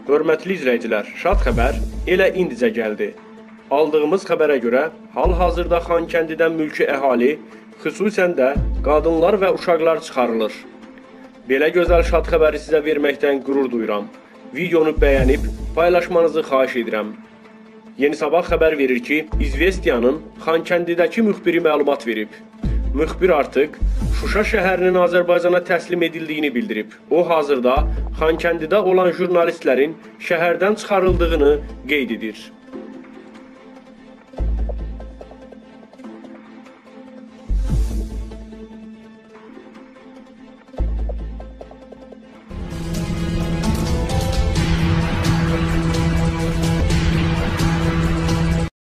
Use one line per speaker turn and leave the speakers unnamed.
Hörmətli izləyicilər, şad xəbər elə indicə gəldi. Aldığımız xəbərə görə, hal-hazırda Xankəndidən mülki əhali, xüsusən də qadınlar və uşaqlar çıxarılır. Belə gözəl şad xəbəri sizə verməkdən qürur duyuram. Videonu bəyənib, paylaşmanızı xahiş edirəm. Yeni Sabah xəbər verir ki, İzvestiyanın Xankəndidəki müxbiri məlumat verib. Müxbir artıq Şuşa şəhərinin Azərbaycana təslim edildiyini bildirib. O, hazırda Xankəndidə olan jurnalistlərin şəhərdən çıxarıldığını qeyd edir.